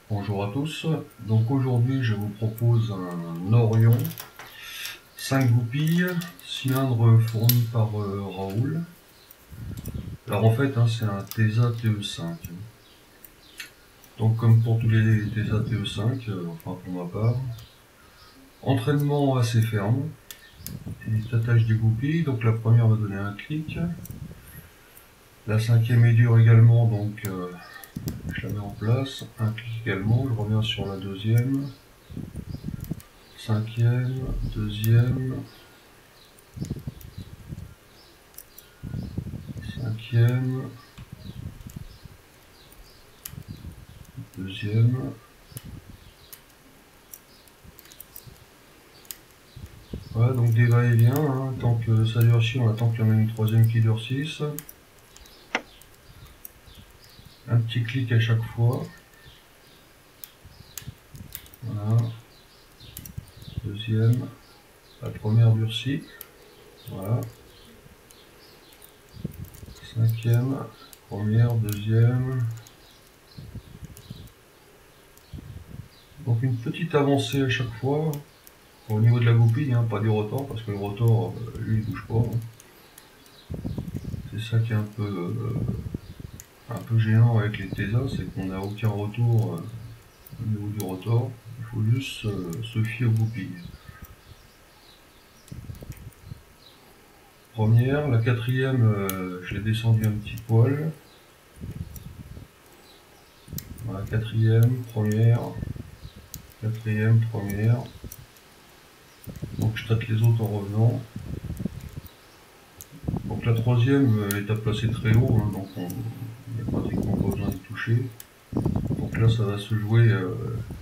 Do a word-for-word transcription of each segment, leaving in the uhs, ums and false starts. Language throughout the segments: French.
Bonjour à tous, donc aujourd'hui je vous propose un Orion, cinq goupilles, cylindre fourni par euh, Raoul. Alors en fait hein, c'est un Tesa T E cinq. Donc comme pour tous les Tesa T E cinq, euh, enfin pour ma part, entraînement assez ferme, et tâtage des goupilles, donc la première va donner un clic, la cinquième est dure également, donc euh, je la mets en place, un clic également, je reviens sur la deuxième, cinquième, deuxième, cinquième, deuxième, voilà donc des va-et-vient, hein, tant que ça durcit on attend qu'il y en ait une troisième qui durcisse, un petit clic à chaque fois, voilà, deuxième, la première durcit, voilà, cinquième, première, deuxième, donc une petite avancée à chaque fois, au niveau de la goupille, hein, pas du rotor, parce que le rotor, euh, lui, il bouge pas, hein. C'est ça qui est un peu, euh, un peu gênant avec les Tesa, c'est qu'on n'a aucun retour euh, au niveau du rotor, il faut juste euh, se fier aux goupilles. Première, la quatrième, euh, je l'ai descendu un petit poil. Voilà, quatrième, première, quatrième, première. Donc je tâte les autres en revenant. Donc la troisième est à placer très haut, hein, donc on n'a pratiquement pas besoin de toucher. Donc là ça va se jouer euh,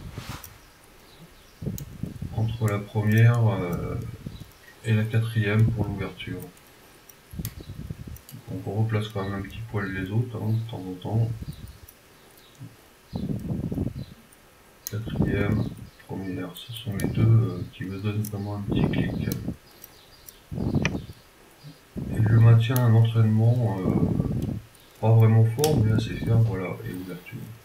entre la première euh, et la quatrième pour l'ouverture. Donc on replace quand même un petit poil les autres, hein, de temps en temps. Quatrième, première, ce sont les deux euh, qui me donnent vraiment un petit clic. Et je maintiens un entraînement euh, pas vraiment fort mais assez ferme, voilà, et ouverture.